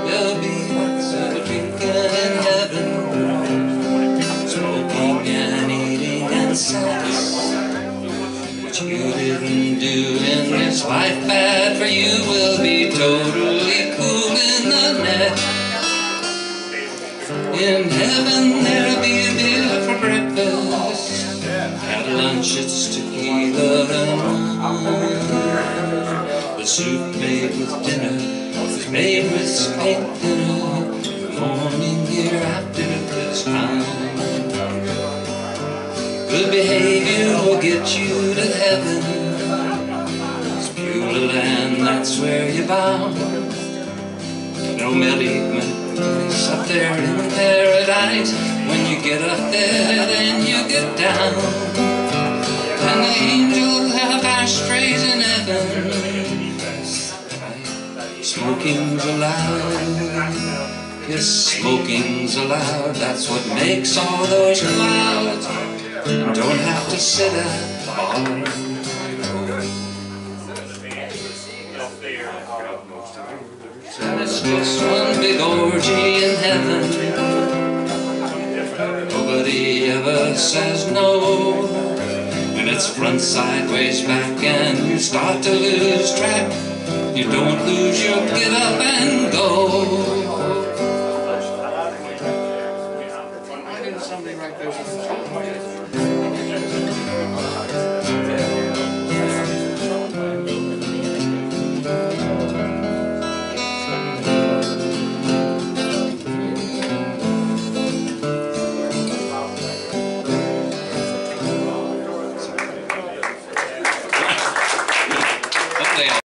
There'll be lots of drinking in heaven, smoking and eating and sex. What you didn't do in this life bad for you will be totally cool in the next. In heaven there'll be a beer for breakfast, at lunch it's tequila and wine. The soup made with dinner is made with steak dinner. The morning hereafter is fine. Good behavior will get you to heaven. It's Beulah land, that's where you're bound. No malignant place up there in paradise. When you get up there, then you get down. And the angels have ashtrays in heaven. Smoking's allowed. Yes, smoking's allowed. That's what makes all those clouds. You don't have to sit at all. And it's just one big orgy in heaven. Nobody ever says no. When it's front, sideways, back, and you start to lose track, you don't lose your get up and go. I did something like this.